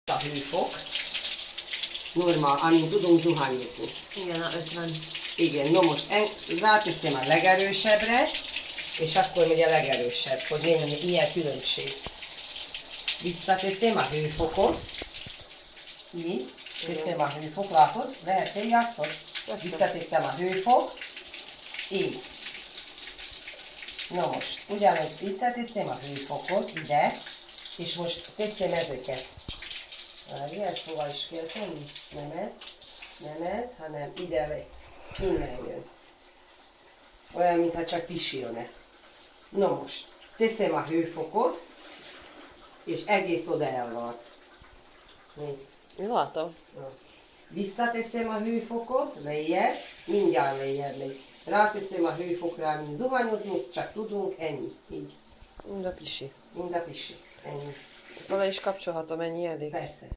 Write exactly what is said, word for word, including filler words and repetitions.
A hőfok. Normál, amint tudunk zuhanyozni. Igen, a ötven. Igen, no most ráteszem a legerősebbre, és akkor megy a legerősebb, hogy legyen ilyen különbség. Visszateszem a hőfokot. Így. Teszem a hőfok, látod? Lehet, te játszod? Visszateszem a hőfok. Így. Na most, ugyanúgy visszateszem a hőfokot ide, és most teszem ezeket. Ilyen szóval is kell tenni. Nem ez, nem ez, hanem ide, innen jön. Olyan, mintha csak pisilne. Na most, teszem a hőfokot, és egész oda elvan. Nézd. Látom. Visszateszem a hőfokot, lejjebb, mindjárt lejjebb megy. Ráteszem a hőfokra, mint zuhanyozni, csak tudunk, ennyi, így. Mind a pisi. Mind a pisi, ennyi. Vele is kapcsolhatom, ennyi elég? Persze.